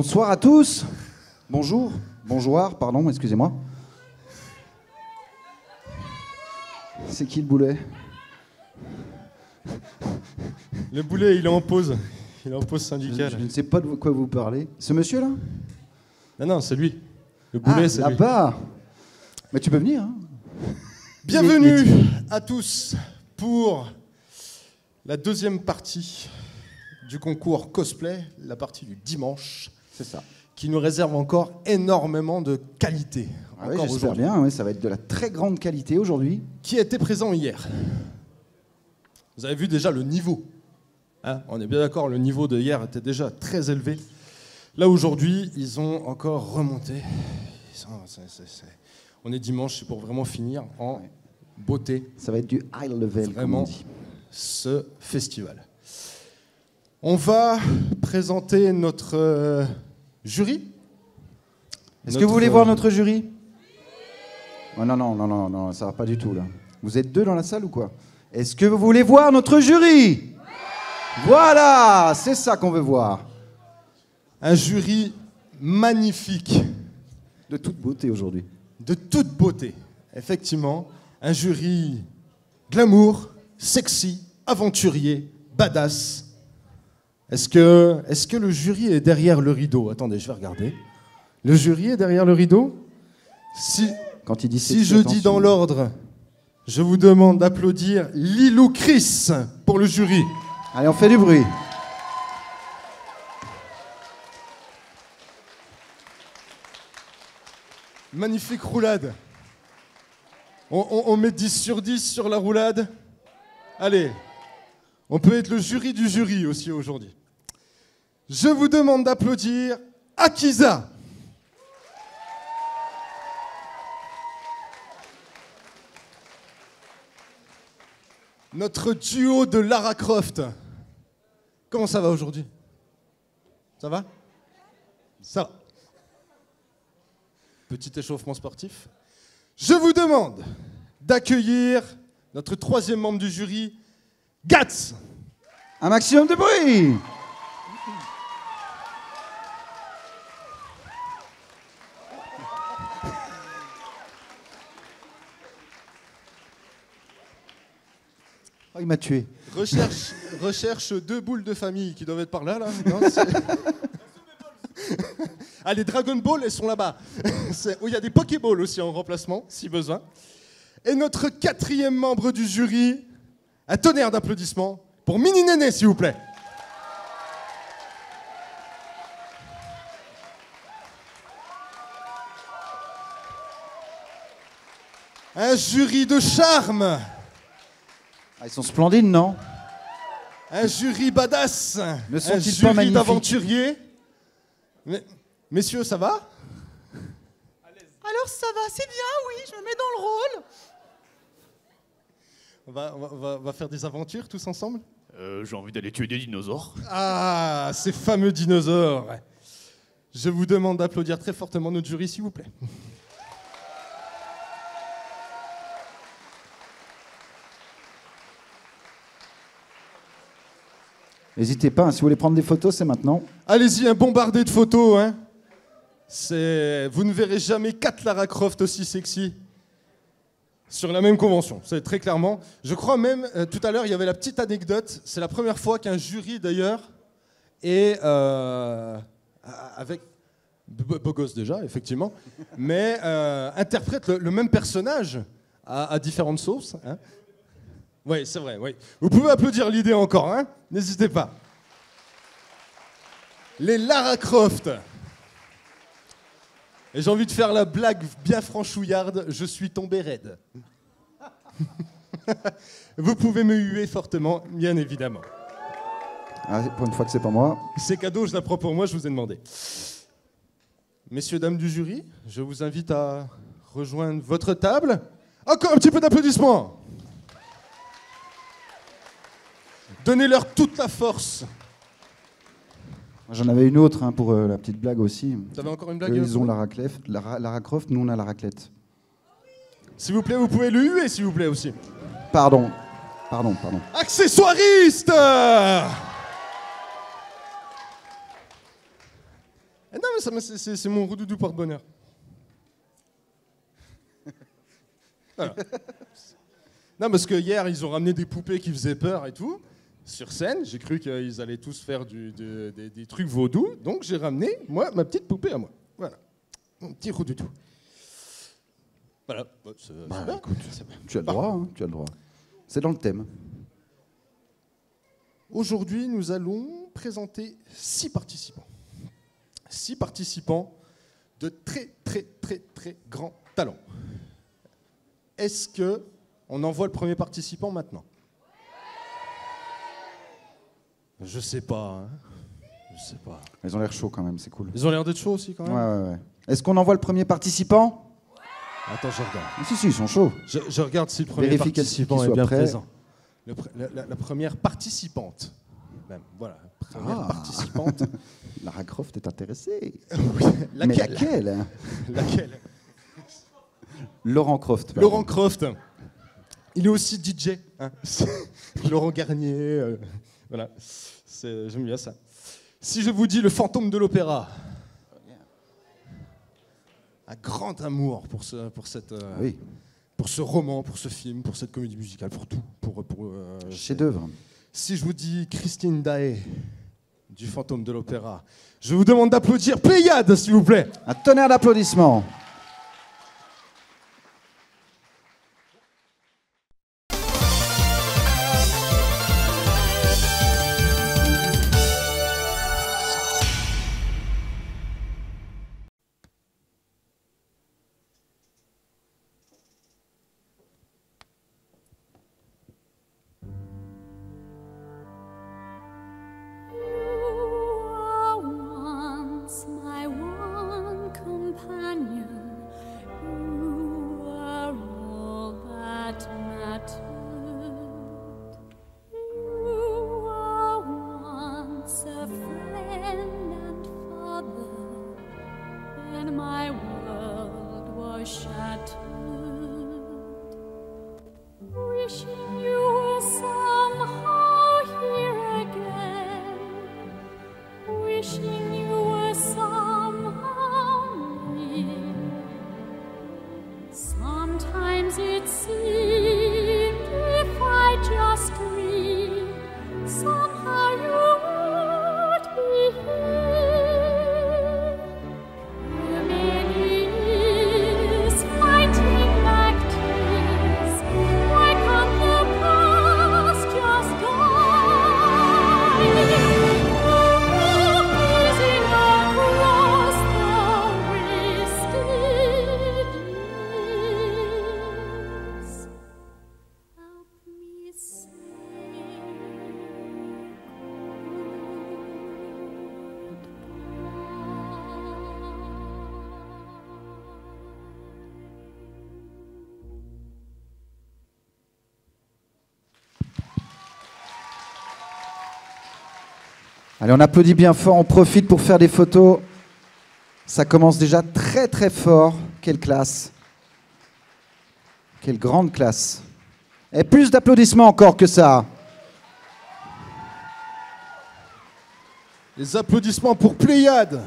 Bonsoir à tous. Bonjour. Bonjour, pardon, excusez-moi. C'est qui le boulet? Le boulet, il est en pause. Il est en pause syndicale. Je ne sais pas de quoi vous parlez. Ce monsieur-là? Non, c'est lui. Le boulet, c'est lui. Là-bas. Mais tu peux venir. Hein. Bienvenue à tous pour la deuxième partie du concours cosplay, la partie du dimanche. C'est ça. Qui nous réserve encore énormément de qualité. Ah oui, j'espère bien, oui, ça va être de la très grande qualité aujourd'hui. Qui était présent hier? Vous avez vu déjà le niveau. Hein, on est bien d'accord, le niveau de hier était déjà très élevé. Là, aujourd'hui, ils ont encore remonté. On est dimanche, c'est pour vraiment finir en beauté. Ça va être du high level, vraiment, comme on dit. Ce festival. On va présenter notre jury. Est-ce que vous voulez voir notre jury? Oh, non, ça va pas du tout, là. Vous êtes deux dans la salle ou quoi? Est-ce que vous voulez voir notre jury? Voilà, c'est ça qu'on veut voir. Un jury magnifique. De toute beauté aujourd'hui. De toute beauté, effectivement. Un jury glamour, sexy, aventurier, badass. Est-ce que le jury est derrière le rideau? Attendez, je vais regarder. Le jury est derrière le rideau? Quand il dit si je dis dans l'ordre, je vous demande d'applaudir Lilou Chris pour le jury. Allez, on fait du bruit. Magnifique roulade. On met 10 sur 10 sur la roulade. Allez, on peut être le jury du jury aussi aujourd'hui. Je vous demande d'applaudir Akiza. Notre duo de Lara Croft. Comment ça va aujourd'hui? Ça va? Ça va. Petit échauffement sportif. Je vous demande d'accueillir notre troisième membre du jury, Gats. Un maximum de bruit. Oh, il m'a tué. Recherche 2 boules de famille qui doivent être par là. Non, ah, les Dragon Ball, elles sont là-bas. Il y a des Pokéballs aussi en remplacement, si besoin. Et notre quatrième membre du jury, un tonnerre d'applaudissements pour Mini Néné, s'il vous plaît. Un jury de charme. Ah, ils sont splendides, non? Un jury badass. Ne un sont-ils pas jury magnifiques? d'aventuriers. Messieurs, ça va? Alors ça va, c'est bien, oui, je me mets dans le rôle. On va faire des aventures tous ensemble? J'ai envie d'aller tuer des dinosaures. Ah, ces fameux dinosaures. Je vous demande d'applaudir très fortement notre jury, s'il vous plaît. N'hésitez pas, hein, si vous voulez prendre des photos, c'est maintenant. Allez-y, un bombardé de photos. Hein. Vous ne verrez jamais 4 Lara Croft aussi sexy sur la même convention. C'est très clairement. Je crois même, tout à l'heure, il y avait la petite anecdote. C'est la première fois qu'un jury, d'ailleurs, est avec... Beau gosse déjà, effectivement. Mais interprète le même personnage à différentes sauces. Hein. Oui, c'est vrai, oui. Vous pouvez applaudir l'idée encore, hein? N'hésitez pas. Les Lara Croft. Et j'ai envie de faire la blague bien franchouillarde, je suis tombé raide. Vous pouvez me huer fortement, bien évidemment. Ah, pour une fois que c'est pas moi. C'est cadeau, je la prends pour moi, je vous ai demandé. Messieurs, dames du jury, je vous invite à rejoindre votre table. Encore un petit peu d'applaudissements. Donnez-leur toute la force. J'en avais une autre hein, pour la petite blague aussi. T'avais encore une blague? Eux, ils ont Lara Croft, nous on a la raclette. S'il vous plaît, vous pouvez le huer, s'il vous plaît, aussi. Pardon. Accessoiriste. c'est mon roudoudou porte-bonheur. Voilà. Non, parce que hier, ils ont ramené des poupées qui faisaient peur et tout, sur scène. J'ai cru qu'ils allaient tous faire des trucs vaudous. Donc, j'ai ramené, moi, ma petite poupée à moi. Voilà. Mon petit roudoudou. Voilà. Bah, écoute, tu as le droit, hein, tu as le droit. C'est dans le thème. Aujourd'hui, nous allons présenter 6 participants. 6 participants de très, très, très, très grands talents. Est-ce que on envoie le premier participant maintenant? Je sais pas. Hein. Je sais pas. Ils ont l'air chauds quand même, c'est cool. Ils ont l'air d'être chauds aussi quand même. Ouais. Est-ce qu'on envoie le premier participant? Attends, je regarde. Si, ils sont chauds. Je regarde si le premier Vérifie participant qu'il est soit bien prêt. présent. La première participante. Même, voilà. Première participante. Lara Croft est intéressée. Oui, Mais laquelle? Laquelle? Laurent Croft. Pardon. Laurent Croft. Il est aussi DJ. Hein. Laurent Garnier. Voilà. J'aime bien ça. Si je vous dis le fantôme de l'opéra, un grand amour pour ce roman, pour ce film, pour cette comédie musicale, pour tout. Chef-d'œuvre. Si je vous dis Christine Daé du fantôme de l'opéra, je vous demande d'applaudir Pléiade, s'il vous plaît. Un tonnerre d'applaudissements. Allez, on applaudit bien fort, on profite pour faire des photos. Ça commence déjà très très fort. Quelle classe. Quelle grande classe. Et plus d'applaudissements encore que ça. Les applaudissements pour Pléiade.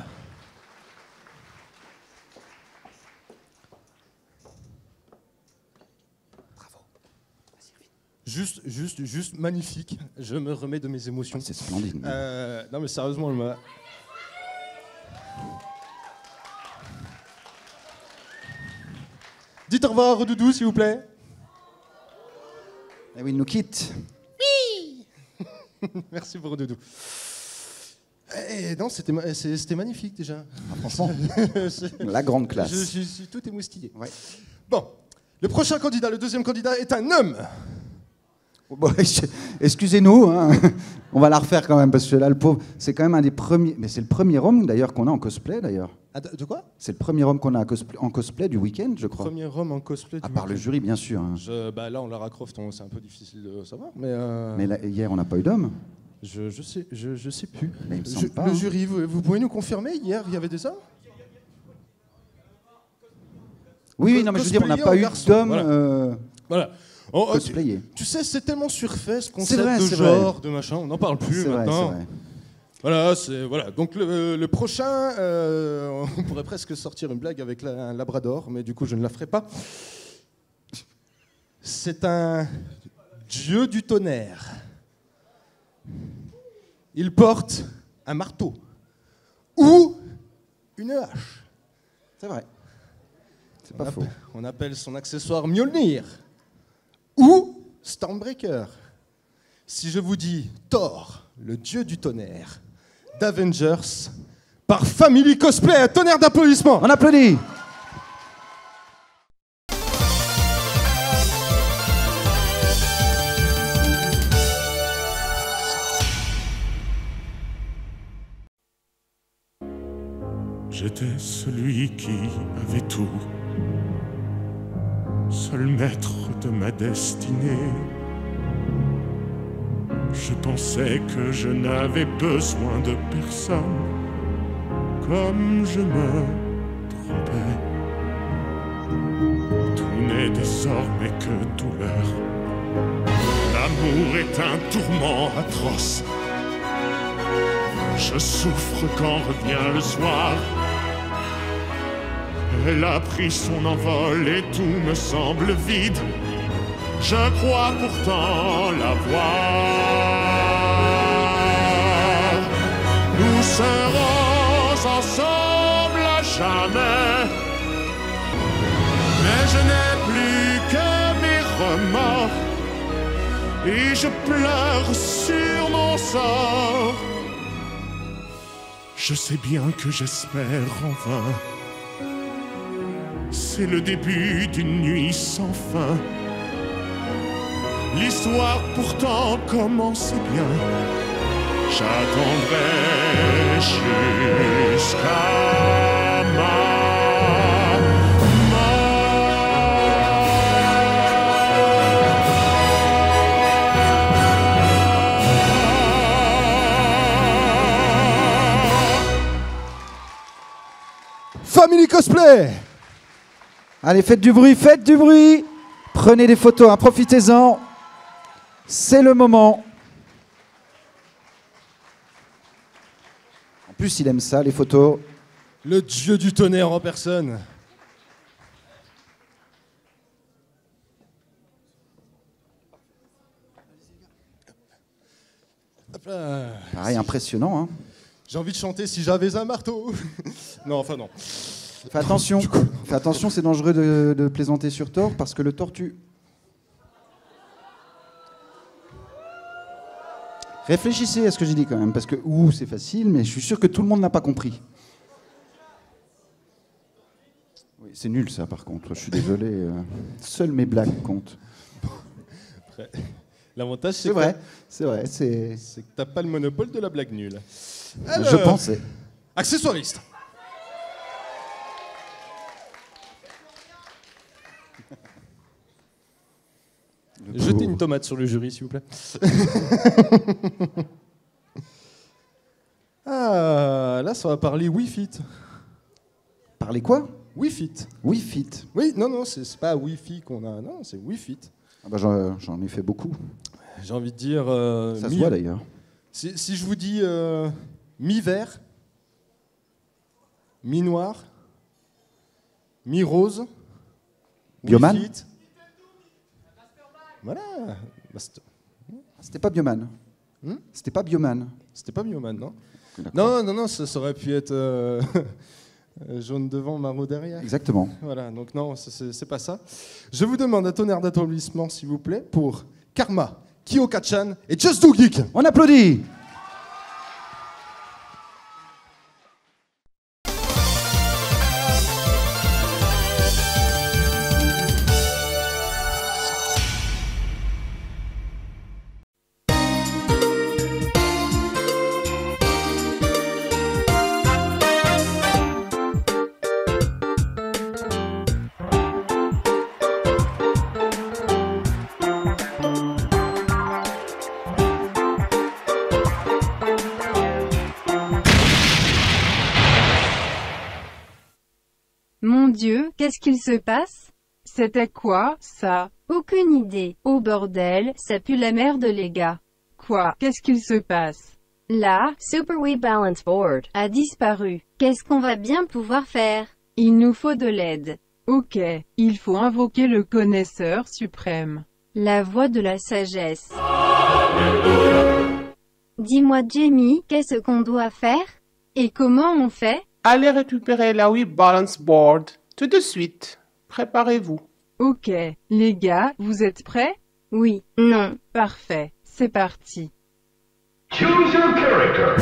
Juste magnifique. Je me remets de mes émotions. C'est splendide. Non mais sérieusement, elle m'a... Dites au revoir à Redoudou, s'il vous plaît. Et oui, il nous quitte. Oui. Merci pour Redoudou. Non, c'était magnifique déjà. Ah, franchement, la grande classe. Je suis tout émoustillé. Ouais. Bon, le prochain candidat, le deuxième candidat est un homme. Bon, excusez-nous, hein. On va la refaire quand même, parce que là, le pauvre, c'est quand même un des premiers... Mais c'est le premier homme, d'ailleurs, qu'on a en cosplay, d'ailleurs. Ah, de quoi? C'est le premier homme qu'on a en cosplay du week-end, je crois. Premier homme en cosplay du À part le jury, bien sûr. Hein. Là, on Lara Croft, c'est un peu difficile de savoir, mais... Mais là, hier, on n'a pas eu d'homme. Je sais plus. Mais il me semble pas, le hein. jury, vous pouvez nous confirmer? Hier, il y avait des hommes? Oui, non, mais je veux dire, on n'a pas eu d'homme Voilà. cosplayé. Tu sais, c'est tellement surfait ce concept vrai, de c'est genre, de machin, on n'en parle plus C'est vrai, maintenant. c'est vrai. Voilà. Donc le prochain, on pourrait presque sortir une blague avec un labrador, mais du coup je ne la ferai pas. C'est un dieu du tonnerre. Il porte un marteau ou une hache. C'est vrai. C'est pas faux. On appelle son accessoire Mjolnir ou Stormbreaker. Si je vous dis Thor, le dieu du tonnerre, d'Avengers, par Family Cosplay, un tonnerre d'applaudissements. On applaudit. J'étais celui qui avait tout, seul maître de ma destinée. Je pensais que je n'avais besoin de personne, comme je me trompais. Tout n'est désormais que douleur. L'amour est un tourment atroce. Je souffre quand revient le soir. Elle a pris son envol et tout me semble vide. Je crois pourtant la voir. Nous serons ensemble à jamais. Mais je n'ai plus que mes remords. Et je pleure sur mon sort. Je sais bien que j'espère en vain. C'est le début d'une nuit sans fin. L'histoire pourtant commence bien. J'attendrai jusqu'à ma Family Cosplay. Allez, faites du bruit, faites du bruit. Prenez des photos, hein, profitez-en. C'est le moment. En plus, il aime ça, les photos. Le dieu du tonnerre en personne. Hop là. Pareil, impressionnant. Hein. J'ai envie de chanter si j'avais un marteau. Non, enfin non. Fais attention, c'est dangereux de plaisanter sur Thor parce que le Thor tue. Réfléchissez à ce que j'ai dit quand même, parce que c'est facile, mais je suis sûr que tout le monde n'a pas compris. Oui, c'est nul ça par contre, je suis désolé. Seules mes blagues comptent. Après, l'avantage c'est vrai, c'est que t'as pas le monopole de la blague nulle. Alors, je pensais. Accessoiriste. Jetez une tomate sur le jury, s'il vous plaît. Ah, là, ça va parler Wii Fit. Parler quoi? Wii Fit. Wii Fit. Oui, non, c'est pas Wi-Fi qu'on a, non, c'est Wii Fit. Ah bah j'en ai fait beaucoup. J'ai envie de dire... ça se voit d'ailleurs. Si je vous dis mi-vert, mi-noir, mi-rose, Bioman. Wii Fit. Voilà. C'était pas Bioman. C'était pas Bioman. C'était pas Bioman, non? Non, ça aurait pu être jaune devant, marron derrière. Exactement. Voilà, donc non, c'est pas ça. Je vous demande un tonnerre d'applaudissements, s'il vous plaît, pour Karma, Kyoka-chan et Just Do Geek. On applaudit. Mon Dieu, qu'est-ce qu'il se passe? C'était quoi, ça? Aucune idée. Oh bordel, ça pue la merde les gars. Quoi? Qu'est-ce qu'il se passe? La Super Wii Balance Board a disparu. Qu'est-ce qu'on va bien pouvoir faire? Il nous faut de l'aide. Ok, il faut invoquer le connaisseur suprême. La voix de la sagesse. Dis-moi Jamie, qu'est-ce qu'on doit faire? Et comment on fait? Allez récupérer la Wii Balance Board. Tout de suite. Préparez-vous. Ok, les gars, vous êtes prêts? Oui, non. Parfait, c'est parti. Choose your character.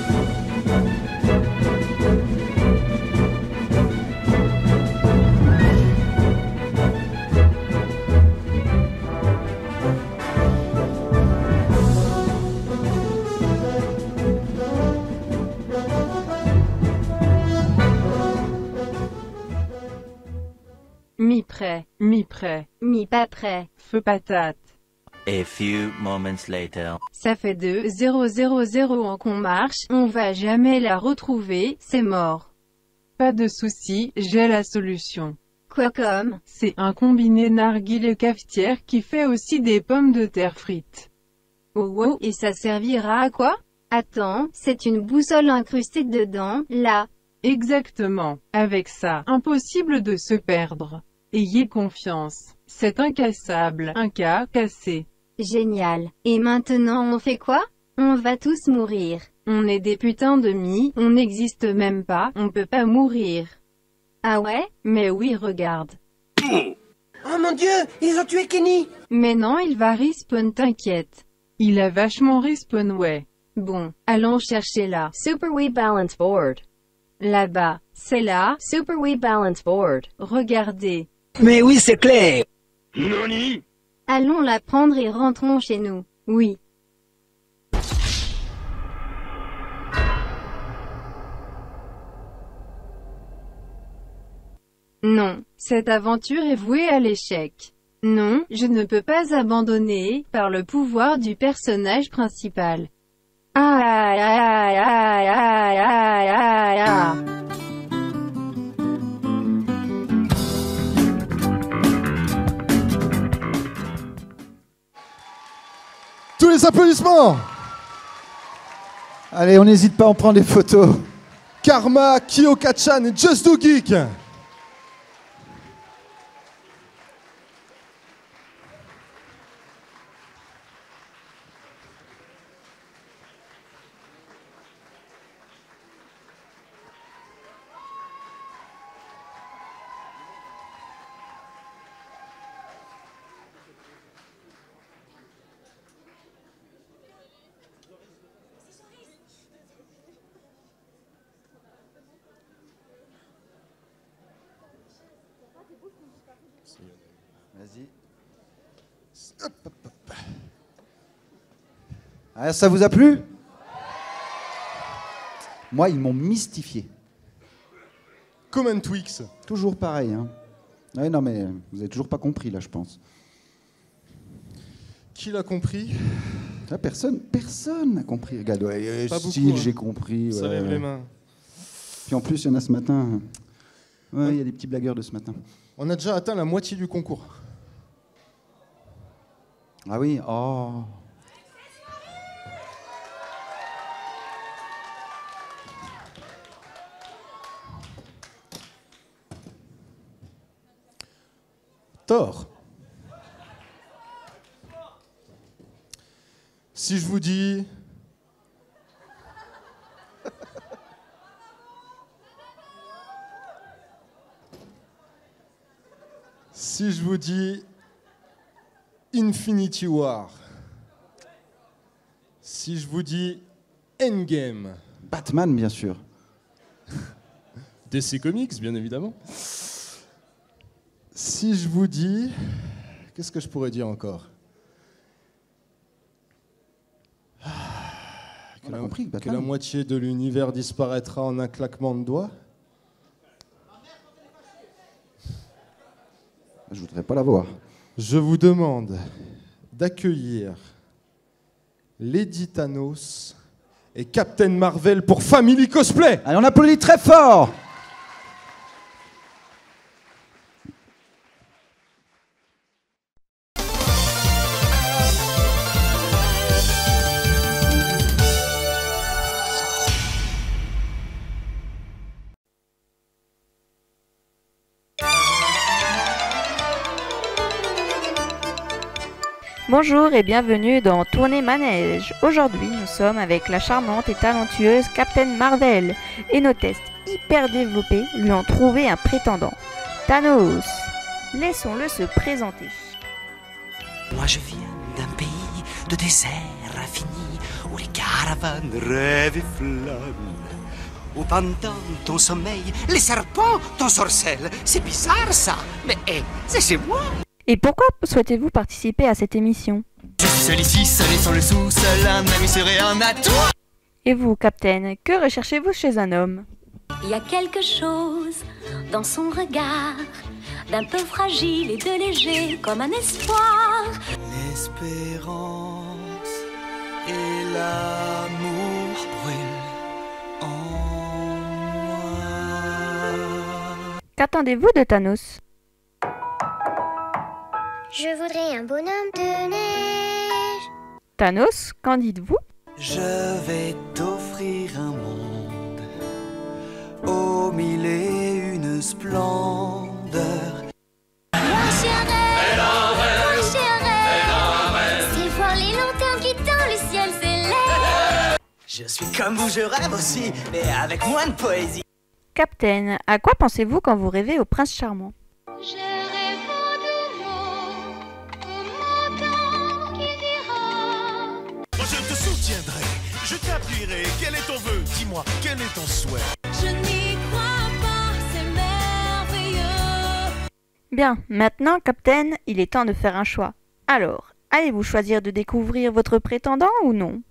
Mi-prêt, mi-prêt, Mi-pas prêt. feu patate. A few moments later. Ça fait 2-0-0-0 ans qu'on marche, on va jamais la retrouver, c'est mort. Pas de souci, j'ai la solution. Quoi comme? C'est un combiné narguilé cafetière qui fait aussi des pommes de terre frites. Oh wow, et ça servira à quoi? Attends, c'est une boussole incrustée dedans, là. Exactement. Avec ça, impossible de se perdre. Ayez confiance. C'est incassable. Un cas cassé. Génial. Et maintenant on fait quoi? On va tous mourir. On est des putains de mi, on n'existe même pas, on peut pas mourir. Ah ouais? Mais oui, regarde. Oh mon Dieu, ils ont tué Kenny! Mais non, il va respawn, t'inquiète. Il a vachement respawn, ouais. Bon, allons chercher la Super Wii Balance Board. Là-bas. C'est la Super Wii Balance Board. Regardez. Mais oui, c'est clair! Nani? Allons la prendre et rentrons chez nous. Oui. Non, cette aventure est vouée à l'échec. Non, je ne peux pas abandonner, par le pouvoir du personnage principal. Ah, ah, ah, ah, ah, ah, ah. Tous les applaudissements. Allez, on n'hésite pas, on prend des photos. Karma, Kyoka-chan et Just Do Geek. Vas-y. Ah, ça vous a plu? Moi, ils m'ont mystifié. Comme un Twix. Toujours pareil, hein. Ouais, non, mais vous avez toujours pas compris, là, je pense. Qui l'a compris? Ah, personne n'a compris. Regarde, ouais, Pas beaucoup, si, hein. j'ai compris. Ça ouais. lève les mains. Puis en plus, il y en a ce matin. Ouais, il y a des petits blagueurs de ce matin. On a déjà atteint la moitié du concours. Ah oui, oh. Thor. Si je vous dis... Si je vous dis Infinity War. Si je vous dis Endgame. Batman, bien sûr. DC Comics, bien évidemment. Si je vous dis... Qu'est-ce que je pourrais dire encore? On a compris, Que Batman. la moitié de l'univers disparaîtra en un claquement de doigts. Je voudrais pas la voir. Je vous demande d'accueillir Lady Thanos et Captain Marvel pour Family Cosplay. Allez, on applaudit très fort. Bonjour et bienvenue dans Tournée Manège. Aujourd'hui, nous sommes avec la charmante et talentueuse Captain Marvel et nos tests hyper développés lui ont trouvé un prétendant, Thanos. Laissons-le se présenter. Moi je viens d'un pays de désert infini où les caravanes rêvent et flânent. Où pendant ton sommeil, les serpents t'ensorcellent. C'est bizarre ça, mais c'est chez moi. Et pourquoi souhaitez-vous participer à cette émission? Je suis seul ici, seul et sans le sou, seul un ami serait un atout. Et vous, Captain, que recherchez-vous chez un homme? Il y a quelque chose dans son regard, d'un peu fragile et de léger comme un espoir. L'espérance et l'amour brûlent en moi. Qu'attendez-vous de Thanos? Je voudrais un bonhomme de neige. Thanos, qu'en dites-vous? Je vais t'offrir un monde aux mille et une splendeurs. Moi chérie, c'est voir les lanternes qui dans le ciel céleste. Je suis comme vous, je rêve aussi, mais avec moins de poésie. Captain, à quoi pensez-vous quand vous rêvez au prince charmant? Je rêve de mots, au montant qui dira. Moi je te soutiendrai, je t'appuierai. Quel est ton vœu? Dis-moi, quel est ton souhait? Je n'y crois pas, c'est merveilleux. Bien, maintenant, Captain, il est temps de faire un choix. Alors, allez-vous choisir de découvrir votre prétendant ou non?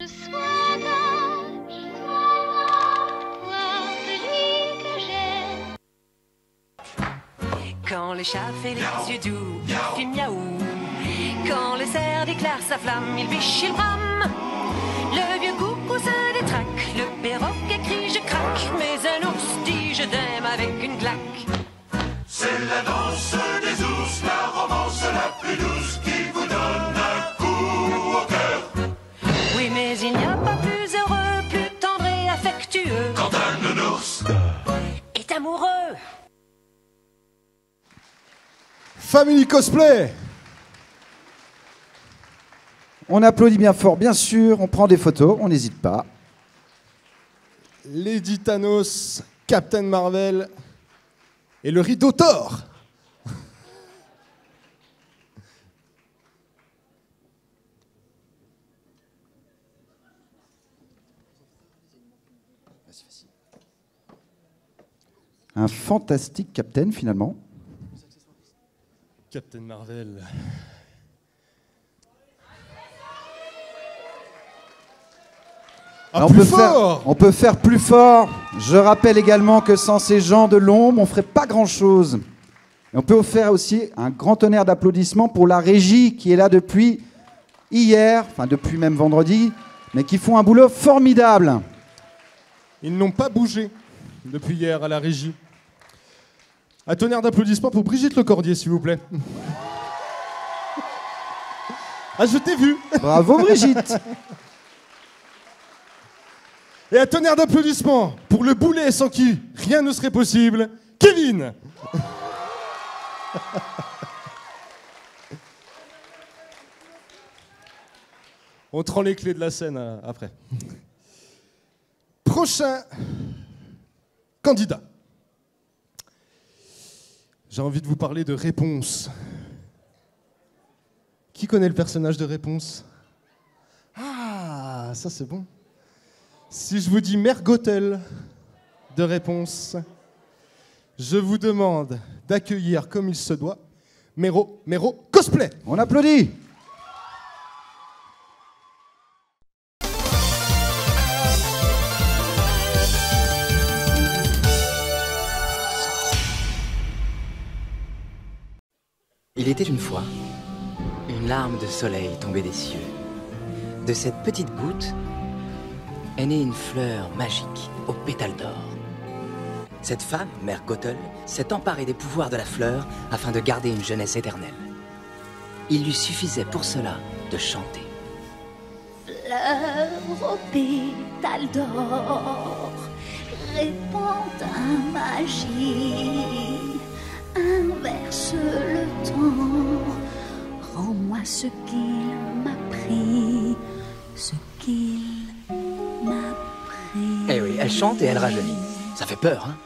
Quand le chat fait les yeux doux, il fait miaou. Quand le cerf déclare sa flamme, il biche, il brame. Le vieux coucou se détraque, le perroquet crie je craque. Mais un ours dit je t'aime avec une claque. C'est la danse des ours, la romance la plus douce qui vous donne un coup au cœur. Oui, mais il n'y a pas plus heureux, plus tendre et affectueux quand un nounours est amoureux. Family Cosplay. On applaudit bien fort, bien sûr, on prend des photos, on n'hésite pas. Lady Thanos, Captain Marvel et le rideau Thor. Un fantastique Captain, finalement. Captain Marvel. On peut faire plus fort. Je rappelle également que sans ces gens de l'ombre, on ferait pas grand-chose. Et on peut faire aussi un grand tonnerre d'applaudissements pour la régie qui est là depuis hier, enfin depuis même vendredi, mais qui font un boulot formidable. Ils n'ont pas bougé depuis hier à la régie. Un tonnerre d'applaudissements pour Brigitte Lecordier, s'il vous plaît. Ah, je t'ai vu. Bravo, Brigitte. Et un tonnerre d'applaudissements pour le boulet sans qui rien ne serait possible, Kevin. On te rend les clés de la scène après. Prochain candidat. J'ai envie de vous parler de Réponse. Qui connaît le personnage de Réponse? Ah, ça c'est bon. Si je vous dis Mère Gothel de Réponse, je vous demande d'accueillir comme il se doit Méro Cosplay. On applaudit. Il était une fois une larme de soleil tombée des cieux. De cette petite goutte est née une fleur magique aux pétales d'or. Cette femme, Mère Gothel, s'est emparée des pouvoirs de la fleur afin de garder une jeunesse éternelle. Il lui suffisait pour cela de chanter. Fleur aux pétales d'or, répand ta magie, inverse le temps, rends-moi ce qu'il pris ce qu'il m'a pris. Eh oui, elle chante et elle rajeunit. Ça fait peur, hein?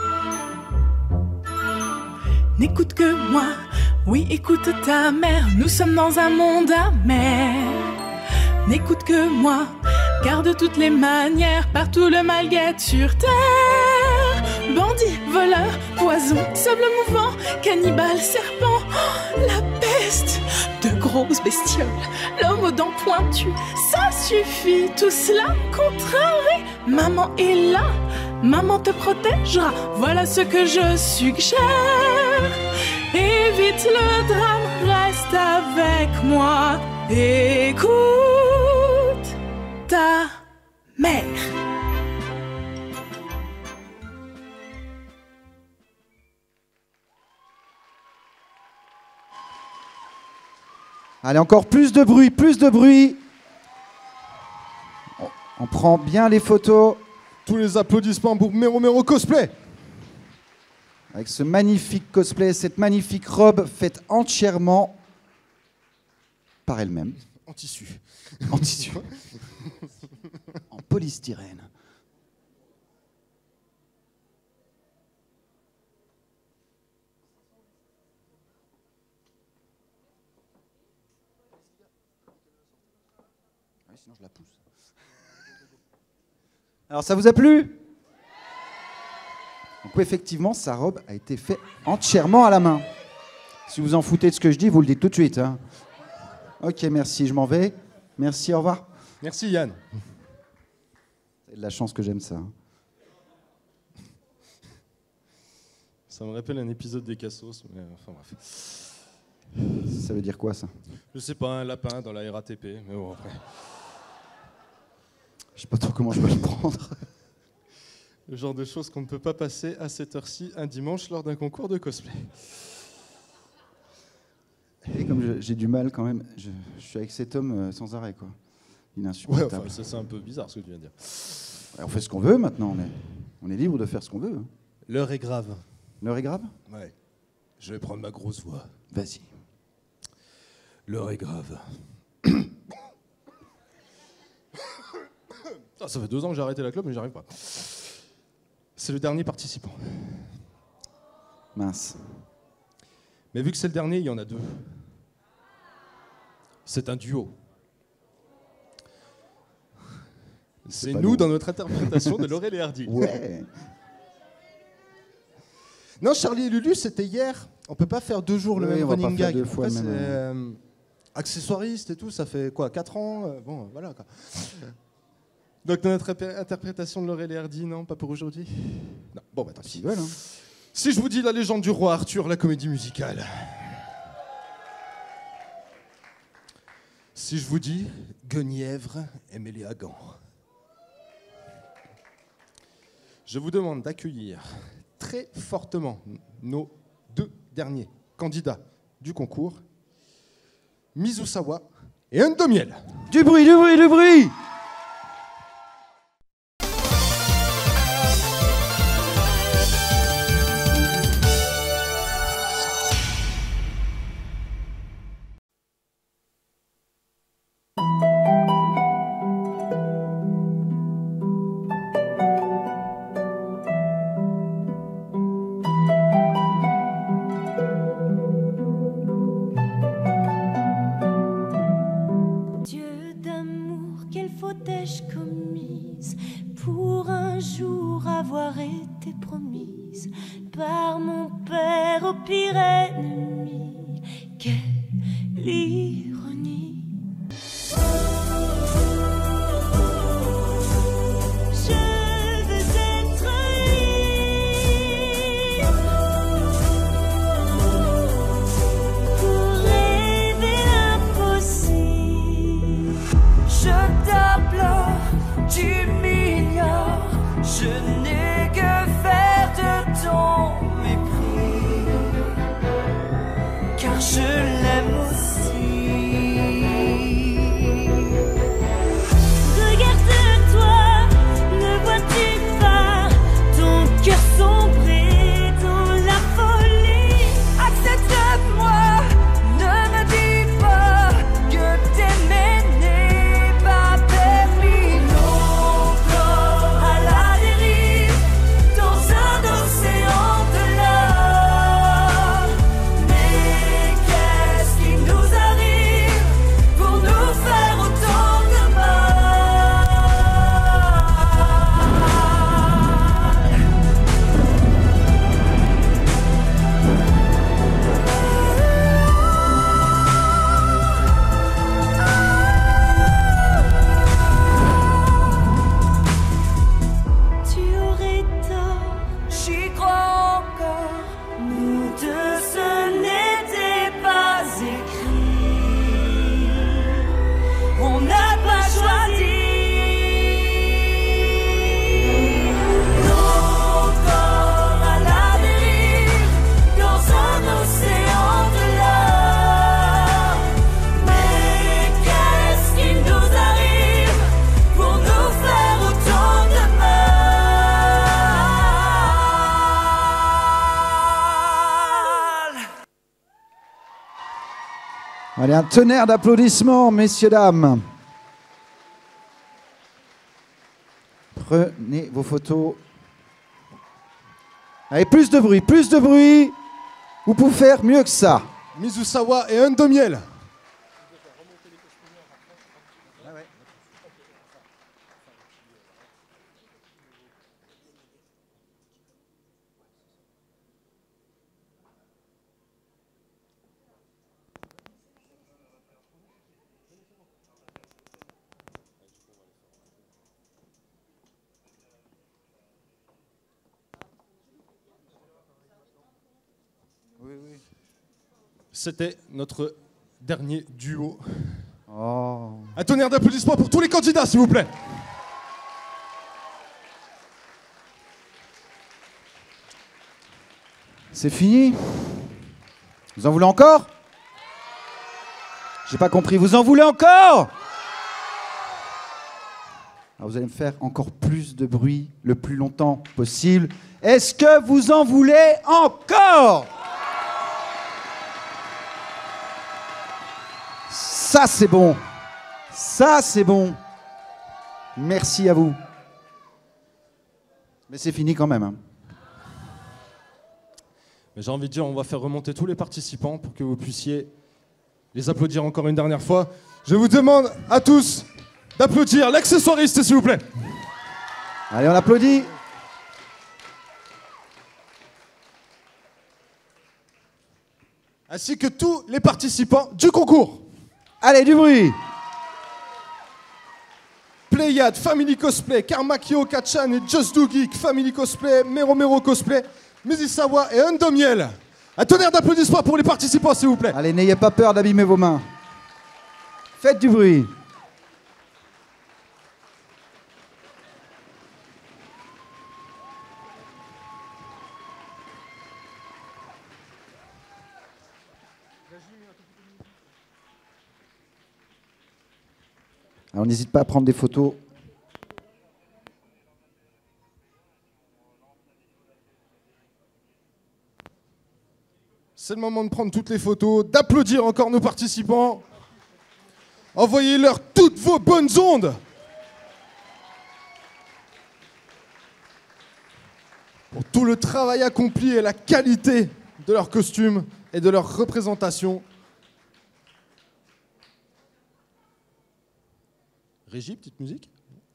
N'écoute que moi, oui, écoute ta mère. Nous sommes dans un monde amer. N'écoute que moi, garde toutes les manières. Partout le mal guette sur terre. Bandits, voleurs, poison, sable mouvant, cannibale, serpent, oh, la peste, de grosses bestioles, l'homme aux dents pointues, ça suffit, tout cela contrarie. Maman est là, maman te protégera, voilà ce que je suggère. Évite le drame, reste avec moi, écoute ta mère. Allez, encore plus de bruit, plus de bruit. On prend bien les photos. Tous les applaudissements pour Mero Cosplay. Avec ce magnifique cosplay, cette magnifique robe faite entièrement par elle-même. En tissu. En tissu. En polystyrène. Sinon je la pousse. Alors ça vous a plu? Donc effectivement, sa robe a été faite entièrement à la main. Si vous en foutez de ce que je dis, vous le dites tout de suite. Hein. Ok, merci, je m'en vais. Merci, au revoir. Merci Yann. C'est de la chance que j'aime ça. Hein. Ça me rappelle un épisode des Cassos, mais enfin bref. Ça veut dire quoi ça? Je sais pas, un lapin dans la RATP, mais bon après. Je sais pas trop comment je peux le prendre. Le genre de choses qu'on ne peut pas passer à cette heure-ci un dimanche lors d'un concours de cosplay. Et comme j'ai du mal quand même, je suis avec cet homme sans arrêt, quoi. Insupportable. Ouais, enfin, ça c'est un peu bizarre ce que tu viens de dire. Ouais, on fait ce qu'on veut maintenant, on est libre de faire ce qu'on veut. Hein. L'heure est grave. L'heure est grave? Ouais. Je vais prendre ma grosse voix. Vas-y. L'heure est grave. Ah, ça fait 2 ans que j'ai arrêté la clope, mais j'y arrive pas. C'est le dernier participant. Mince. Mais vu que c'est le dernier, il y en a 2. C'est un duo. C'est nous dans notre interprétation de Laurel et Hardy. Ouais. Non, Charlie et Lulu, c'était hier. On peut pas faire 2 jours le même running gag. 2 fois après, le même. Accessoiriste et tout, ça fait quoi, 4 ans bon, voilà quoi. Donc dans notre interprétation de Laurel et Hardy, non, pas pour aujourd'hui. Non, bon, bah tant pis. Hein. Si je vous dis La légende du roi Arthur, la comédie musicale. Si je vous dis Guenièvre et Méléa Gand. Je vous demande d'accueillir très fortement nos 2 derniers candidats du concours, Mizusawa et Undomiel. Du bruit, du bruit, du bruit! Par mon père au pire ennemi, quelle ironie. Je veux être libre pour rêver l'impossible. Je t'applaudis, tu m'ignores, je n'ai que faire de ton mépris, car je l'aime aussi. Allez, un tonnerre d'applaudissements, messieurs, dames. Prenez vos photos. Allez, plus de bruit, plus de bruit. Vous pouvez faire mieux que ça. Mizusawa et Undomiel. C'était notre dernier duo. Oh. Un tonnerre d'applaudissements pour tous les candidats, s'il vous plaît. C'est fini? Vous en voulez encore? J'ai pas compris. Vous en voulez encore? Alors vous allez me faire encore plus de bruit le plus longtemps possible. Est-ce que vous en voulez encore? Ça, c'est bon. Ça, c'est bon. Merci à vous. Mais c'est fini quand même. Hein. Mais j'ai envie de dire, on va faire remonter tous les participants pour que vous puissiez les applaudir encore une dernière fois. Je vous demande à tous d'applaudir l'accessoiriste, s'il vous plaît. Allez, on applaudit. Ainsi que tous les participants du concours. Allez, du bruit. Pléiade, Family Cosplay, Karmakio, Kachan et Just Do Geek, Family Cosplay, Mero Cosplay, Mizusawa et Undomiel. Un tonnerre d'applaudissements pour les participants, s'il vous plaît. Allez, n'ayez pas peur d'abîmer vos mains. Faites du bruit. Alors n'hésite pas à prendre des photos. C'est le moment de prendre toutes les photos, d'applaudir encore nos participants. Envoyez-leur toutes vos bonnes ondes. Pour tout le travail accompli et la qualité de leurs costumes et de leur représentation. Régie, petite musique.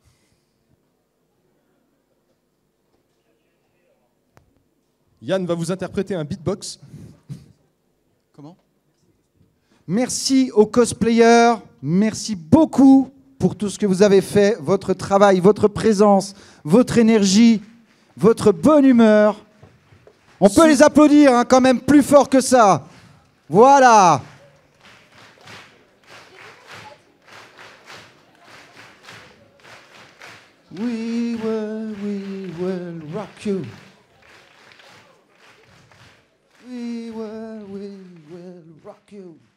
Yann va vous interpréter un beatbox. Comment? Merci aux cosplayers, merci beaucoup pour tout ce que vous avez fait, votre travail, votre présence, votre énergie, votre bonne humeur. On peut les applaudir hein, quand même plus fort que ça. Voilà. We will rock you. We will rock you.